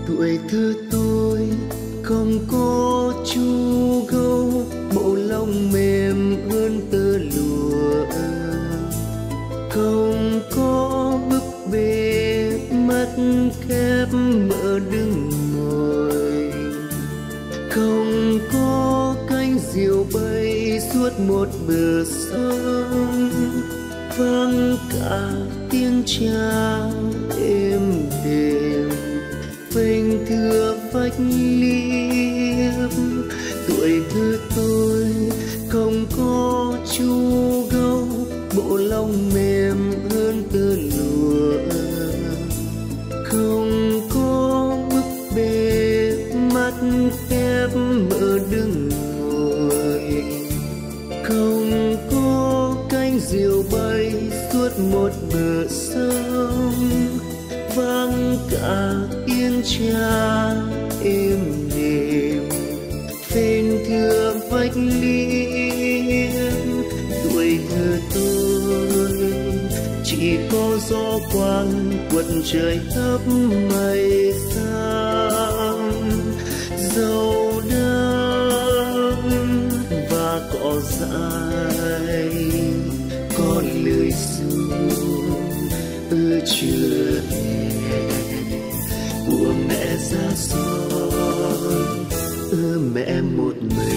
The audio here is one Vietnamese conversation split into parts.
Tuổi thơ tôi không có chu gấu, bộ lông mềm hơn tơ lụa, không có búp bê mắt khép mỡ đứng ngồi, không có cánh diều bay suốt một bờ sông, vang cả tiếng cha êm đềm phênh thưa vách liếp. Tuổi thơ tôi không có chu gấu, bộ lông mềm hơn tơ lụa, không có búp bê mắt khép mỡ đứng ngồi, không có cánh diều bay suốt một bờ sông, vang cả tiếng cha êm đềm phênh thưa vách liếp. Tuổi thơ tôi chỉ có gió quang quật trời thấp mây xám, dầu đắng và cỏ dại, có lời ru chưa hè của mẹ ra son. Mẹ một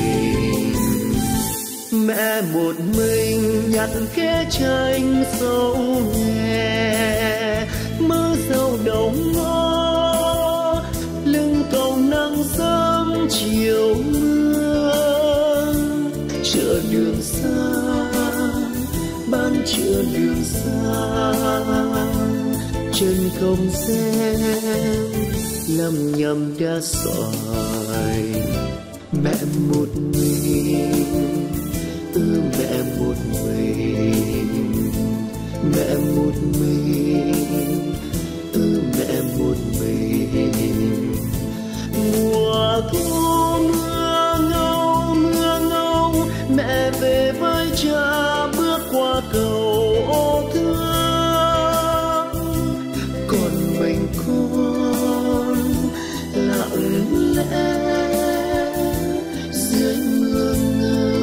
mình nhặt khế chanh sâu hè, mơ dâu đồng ngõ lưng cầu nắng sớm chiều mưa. Chợ đường xa bán chợ đường xa, chân không xem lầm nhầm đá sỏi. Mẹ một mình, mẹ một mình, mẹ một mình, mẹ một mình. Mùa thu mưa ngâu, mẹ về với cha bước qua cầu ô thước, còn mình con lặng lẽ dưới mưa ngâu.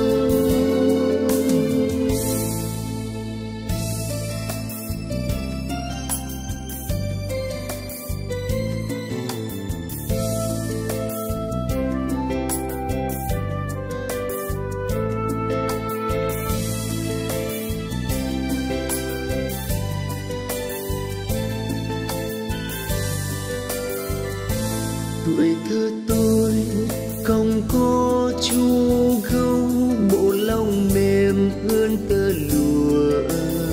Tuổi thơ tôi không có chu gấu, bộ lông mềm hơn tơ lụa,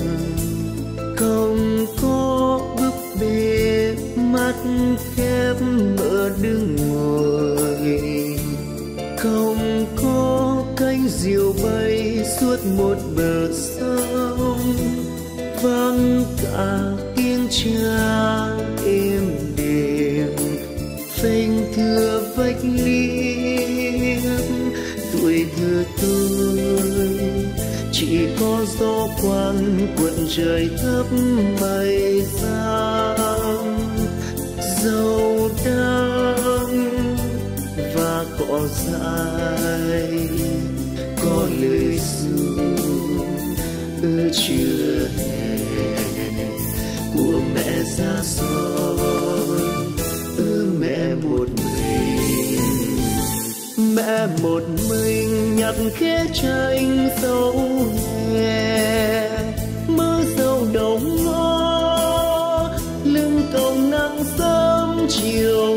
không có búp bê mắt khép mỡ đứng ngồi, không có cánh diều bay suốt một bờ sông, vang cả tiếng cha êm đềm phênh thưa vách liếp. Tuổi thơ tôi chỉ có gió quang quật trời thấp mây xám, dầu đắng và cỏ dại, có lời ru chưa hè của mẹ ra son. Mẹ một mình nhặt khế chanh sâu hè, mơ dâu đồng ngõ lưng cầu nắng sớm chiều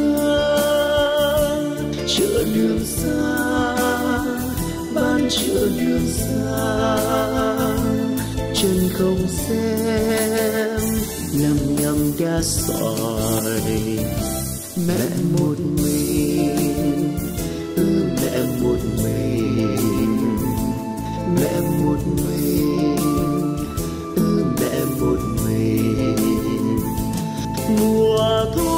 mưa. Chợ đường xa bán chợ đường xa, chân không xem lầm nhầm đá sỏi. Mẹ một mình, mẹ một mình, mẹ một mình, mẹ một mình. Mùa thu